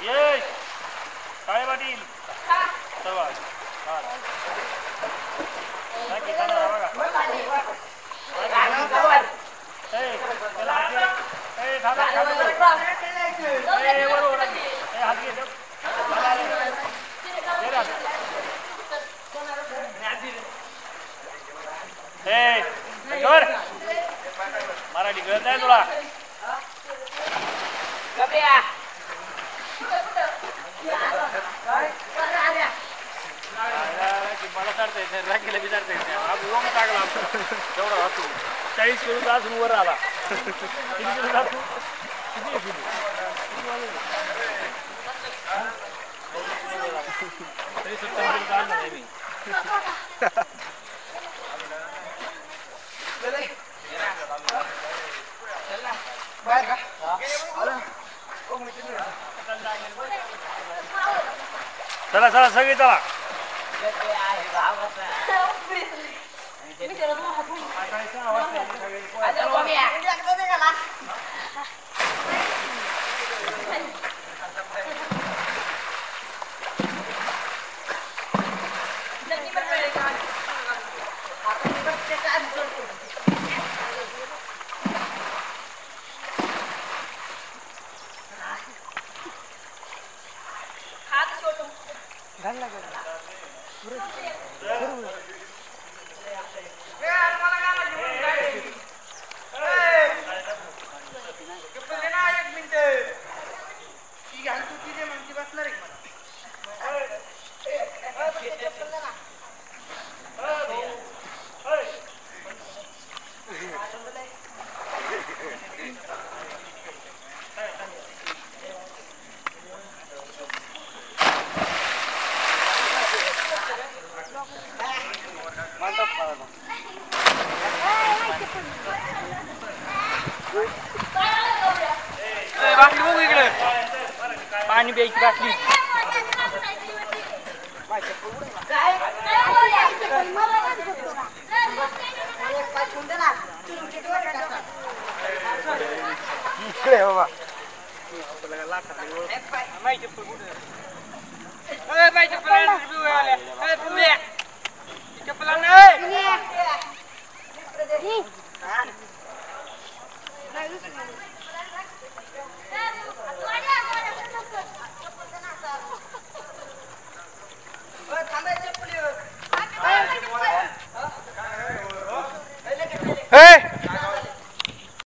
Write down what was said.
ये काळे पाटील सर्व मराठी कळत नाही तुला मला चढता येत नाही राखीला बी चढता येत नाही आज ओम टाकला तेवढा वाचू 40 किलो अजून वर आला किती किलो जातो किती तरी 70 किलो काढलं नाही मी बाहेर का चला चला सगळी चला पाणी प्यायची बाटली इकडे बाबा Hey!